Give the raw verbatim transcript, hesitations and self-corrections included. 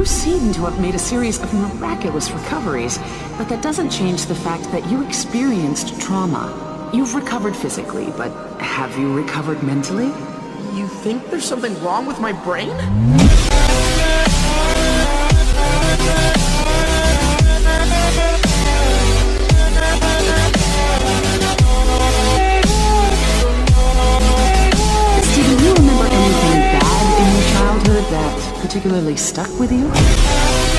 seem to have made a series of miraculous recoveries, but that doesn't change the fact that you experienced trauma. You've recovered physically, but have you recovered mentally? You think there's something wrong with my brain? Steven, do you remember anything bad in your childhood that particularly stuck with you?